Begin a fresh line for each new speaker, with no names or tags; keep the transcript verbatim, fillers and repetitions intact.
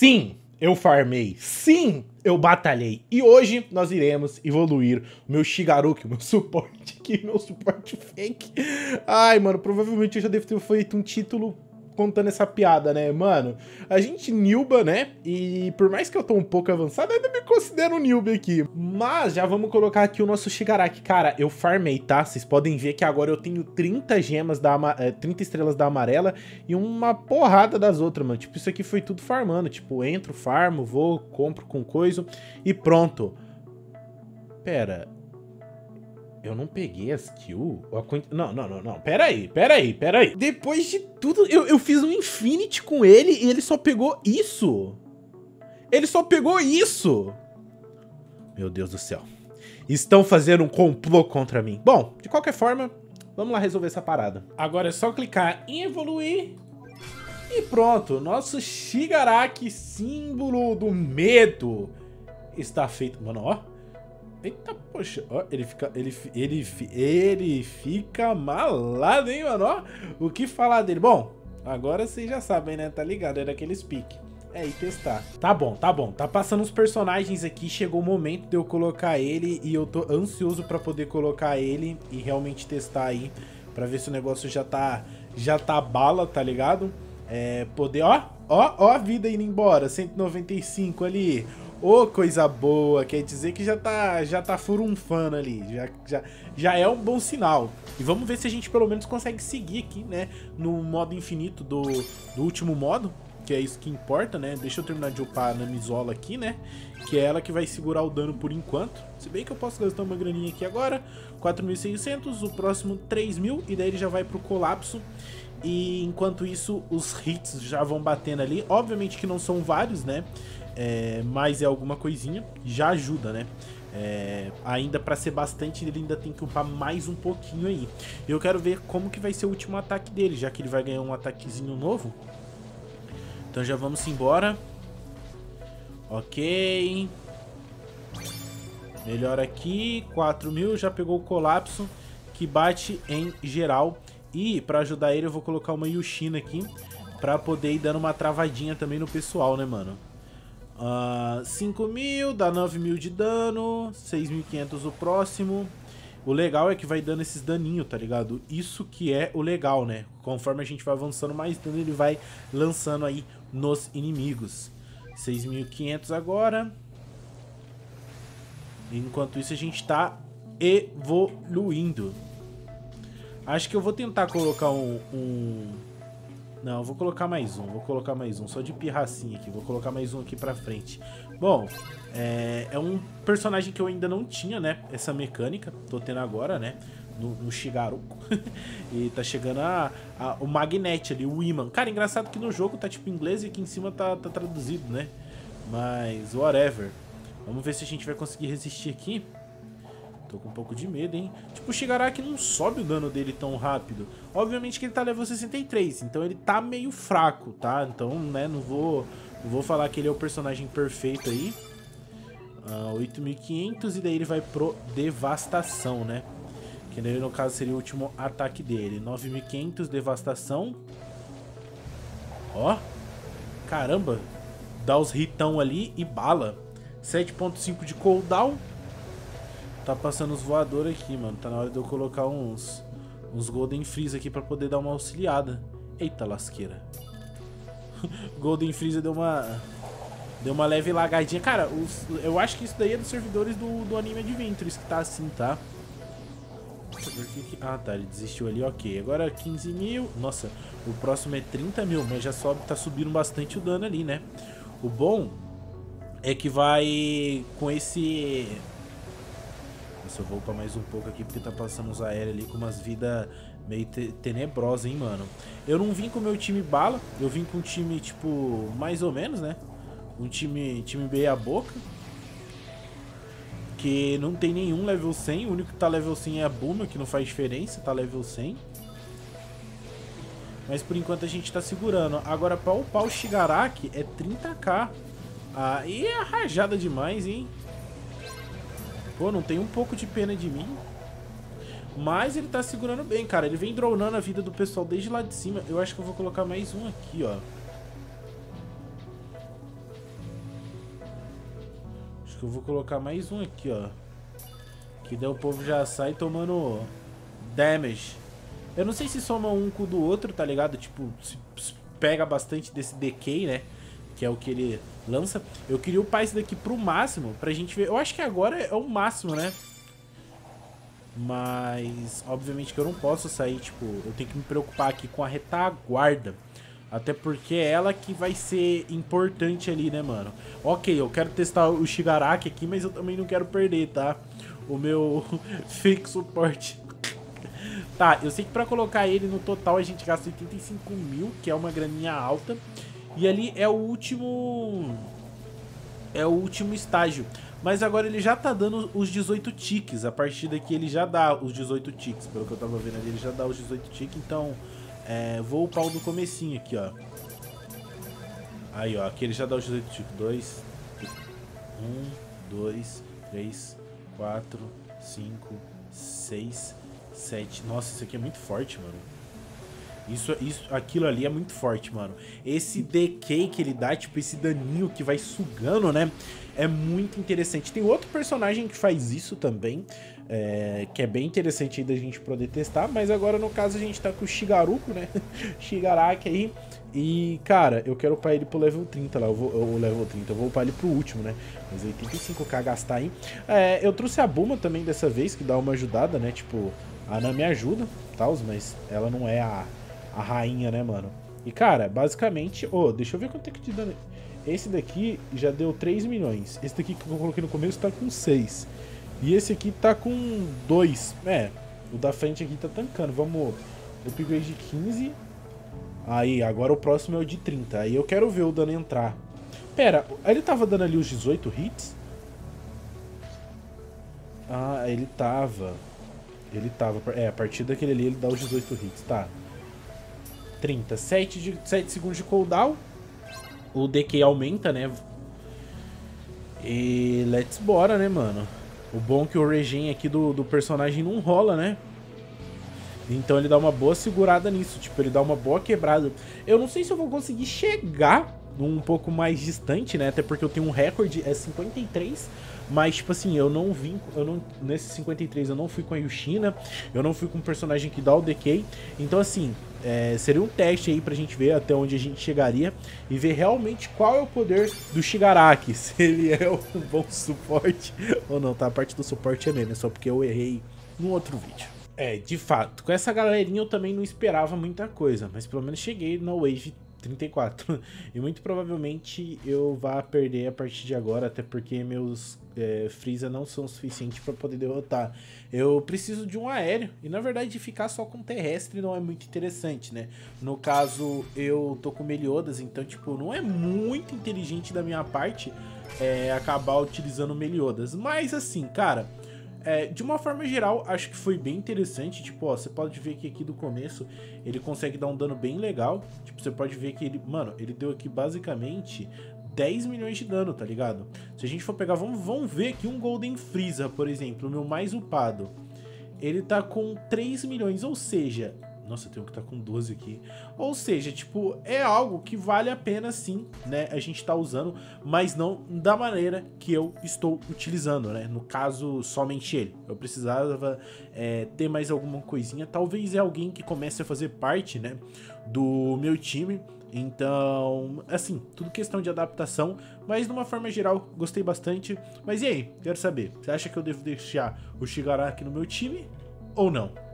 Sim, eu farmei. Sim, eu batalhei. E hoje nós iremos evoluir o meu Shigaruki, o meu suporte aqui, meu suporte fake. Ai, mano, provavelmente eu já devo ter feito um título contando essa piada, né, mano? A gente newba, né? E por mais que eu tô um pouco avançado, ainda me considero um newbie aqui. Mas já vamos colocar aqui o nosso Shigaraki. Cara, eu farmei, tá? Vocês podem ver que agora eu tenho trinta gemas da trinta estrelas da amarela e uma porrada das outras, mano. Tipo, isso aqui foi tudo farmando. Tipo, entro, farmo, vou, compro com coisa e pronto. Pera... Eu não peguei as kills? Não, não, não, não. Pera aí, pera aí, pera aí. Depois de tudo, eu, eu fiz um Infinity com ele e ele só pegou isso. Ele só pegou isso. Meu Deus do céu. Estão fazendo um complô contra mim. Bom, de qualquer forma, vamos lá resolver essa parada. Agora é só clicar em evoluir. E pronto, nosso Shigaraki, símbolo do medo, está feito. Mano, ó. Eita, poxa, ó, ele fica, ele, ele, ele fica malado, hein, mano, ó, o que falar dele? Bom, agora vocês já sabem, né, tá ligado, é daqueles pique, é, e testar. Tá bom, tá bom, tá passando os personagens aqui, chegou o momento de eu colocar ele e eu tô ansioso pra poder colocar ele e realmente testar aí, pra ver se o negócio já tá, já tá bala, tá ligado? É, poder, ó, ó, ó a vida indo embora, cento e noventa e cinco ali. Ô, oh, coisa boa, quer dizer que já tá, já tá furunfando ali, já, já, já é um bom sinal. E vamos ver se a gente pelo menos consegue seguir aqui, né, no modo infinito do, do último modo, que é isso que importa, né. Deixa eu terminar de upar a Namizola aqui, né, que é ela que vai segurar o dano por enquanto. Se bem que eu posso gastar uma graninha aqui agora, quatro mil e seiscentos, o próximo três mil, e daí ele já vai pro colapso. E enquanto isso, os hits já vão batendo ali, obviamente que não são vários, né. É, mas é alguma coisinha, já ajuda, né? É, ainda pra ser bastante, ele ainda tem que upar mais um pouquinho aí. Eu quero ver como que vai ser o último ataque dele, já que ele vai ganhar um ataquezinho novo. Então já vamos embora. Ok. Melhor aqui, quatro mil, já pegou o colapso, que bate em geral. E pra ajudar ele eu vou colocar uma Yushina aqui, pra poder ir dando uma travadinha também no pessoal, né, mano? Uh, cinco mil, dá nove mil de dano, seis mil e quinhentos o próximo. O legal é que vai dando esses daninhos, tá ligado? Isso que é o legal, né? Conforme a gente vai avançando mais dano, ele vai lançando aí nos inimigos. seis mil e quinhentos agora. Enquanto isso a gente tá evoluindo. Acho que eu vou tentar colocar um... um... Não, eu vou colocar mais um, vou colocar mais um, só de pirracinha aqui, vou colocar mais um aqui pra frente. Bom, é, é um personagem que eu ainda não tinha, né, essa mecânica, tô tendo agora, né, no, no Shigaruku. E tá chegando a, a, o Magnet ali, o Iman. Cara, engraçado que no jogo tá tipo em inglês e aqui em cima tá, tá traduzido, né, mas whatever. Vamos ver se a gente vai conseguir resistir aqui. Tô com um pouco de medo, hein? Tipo, o Shigaraki não sobe o dano dele tão rápido. Obviamente que ele tá level sessenta e três, então ele tá meio fraco, tá? Então, né, não vou, não vou falar que ele é o personagem perfeito aí. Uh, oito mil e quinhentos e daí ele vai pro Devastação, né? Que daí, no caso, seria o último ataque dele. nove mil e quinhentos, Devastação. Ó. Caramba. Dá os hitão ali e bala. sete ponto cinco de cooldown. Tá passando os voadores aqui, mano. Tá na hora de eu colocar uns, uns Golden Freeze aqui pra poder dar uma auxiliada. Eita lasqueira. Golden Freeze deu uma... Deu uma leve lagadinha. Cara, os, eu acho que isso daí é dos servidores do, do Anime Adventures que tá assim, tá? Ah, tá. Ele desistiu ali, ok. Agora quinze mil. Nossa, o próximo é trinta mil, mas já sobe, tá subindo bastante o dano ali, né? O bom é que vai com esse... Nossa, eu vou upar mais um pouco aqui porque tá passando os aéreos ali com umas vidas meio te tenebrosas, hein, mano. Eu não vim com o meu time bala, eu vim com um time, tipo, mais ou menos, né? Um time, time meia boca. Que não tem nenhum level cem, o único que tá level cem é a Buma, que não faz diferença, tá level cem. Mas por enquanto a gente tá segurando. Agora pra upar o Shigaraki é trinta k. Ah, e é rajada demais, hein? Pô, não tem um pouco de pena de mim. Mas ele tá segurando bem, cara. Ele vem dronando a vida do pessoal desde lá de cima. Eu acho que eu vou colocar mais um aqui, ó. que eu vou colocar mais um aqui, ó. Que daí o povo já sai tomando damage. Eu não sei se soma um com o do outro, tá ligado? Tipo, se pega bastante desse decay, né? Que é o que ele lança. Eu queria upar esse daqui pro máximo, pra gente ver. Eu acho que agora é o máximo, né? Mas, obviamente que eu não posso sair, tipo, eu tenho que me preocupar aqui com a retaguarda. Até porque é ela que vai ser importante ali, né, mano? Ok, eu quero testar o Shigaraki aqui, mas eu também não quero perder, tá? O meu fake suporte. Tá, eu sei que pra colocar ele no total a gente gasta oitenta e cinco mil, que é uma graninha alta. E ali é o último... É o último estágio. Mas agora ele já tá dando os dezoito ticks. A partir daqui ele já dá os dezoito ticks. Pelo que eu tava vendo ali, ele já dá os dezoito ticks. Então, é, vou upar o do comecinho aqui, ó. Aí, ó. Aqui ele já dá os dezoito ticks. dois, um, dois, três, quatro, cinco, seis, sete. Nossa, isso aqui é muito forte, mano. Isso, isso, aquilo ali é muito forte, mano. Esse decay que ele dá, tipo, esse daninho que vai sugando, né? É muito interessante. Tem outro personagem que faz isso também, é, que é bem interessante aí da gente poder testar. Mas agora, no caso, a gente tá com o Shigaruko, né? Shigaraki aí. E, cara, eu quero upar ele pro level trinta lá. Eu vou, o level trinta, eu vou upar ele pro último, né? Mas oitenta e cinco k gastar aí. É, eu trouxe a Buma também dessa vez, que dá uma ajudada, né? Tipo, a Ana me ajuda, tal, mas ela não é a... a rainha, né, mano? E, cara, basicamente... Ô, oh, deixa eu ver quanto é que te dá... Esse daqui já deu três milhões. Esse daqui que eu coloquei no começo tá com seis. E esse aqui tá com dois. É, o da frente aqui tá tancando. Vamos... Upgrade de quinze. Aí, agora o próximo é o de trinta. Aí eu quero ver o dano entrar. Pera, ele tava dando ali os dezoito hits? Ah, ele tava... Ele tava... É, a partir daquele ali ele dá os dezoito hits, tá. trinta, sete, de, sete segundos de cooldown. O decay aumenta, né? E let's bora, né, mano? O bom é que o regen aqui do, do personagem não rola, né? Então ele dá uma boa segurada nisso. Tipo, ele dá uma boa quebrada. Eu não sei se eu vou conseguir chegar um pouco mais distante, né? Até porque eu tenho um recorde, é cinquenta e três. Mas, tipo assim, eu não vim... Eu não, nesse cinquenta e três eu não fui com a Yushina. Eu não fui com um personagem que dá o decay. Então, assim... É, seria um teste aí pra gente ver até onde a gente chegaria e ver realmente qual é o poder do Shigaraki, se ele é um bom suporte ou não, tá? A parte do suporte é mesmo, é só porque eu errei no outro vídeo. É, de fato, com essa galerinha eu também não esperava muita coisa, mas pelo menos cheguei na Wave trinta e quatro. E muito provavelmente eu vá perder a partir de agora, até porque meus é, Freeza não são suficientes para poder derrotar. Eu preciso de um aéreo, e na verdade ficar só com terrestre não é muito interessante, né? No caso, eu tô com Meliodas, então tipo, não é muito inteligente da minha parte é, acabar utilizando Meliodas. Mas assim, cara... É, de uma forma geral, acho que foi bem interessante. Tipo, ó, você pode ver que aqui do começo ele consegue dar um dano bem legal. Tipo, você pode ver que ele, mano, ele deu aqui basicamente dez milhões de dano, tá ligado? Se a gente for pegar, vamos, vamos ver aqui um Golden Freeza, por exemplo, o meu mais upado. Ele tá com três milhões, ou seja... Nossa, eu tenho que estar com doze aqui. Ou seja, tipo, é algo que vale a pena sim, né? A gente tá usando, mas não da maneira que eu estou utilizando, né? No caso, somente ele. Eu precisava é, ter mais alguma coisinha. Talvez é alguém que comece a fazer parte, né? Do meu time. Então, assim, tudo questão de adaptação. Mas, de uma forma geral, gostei bastante. Mas e aí? Quero saber, você acha que eu devo deixar o Shigaraki no meu time ou não?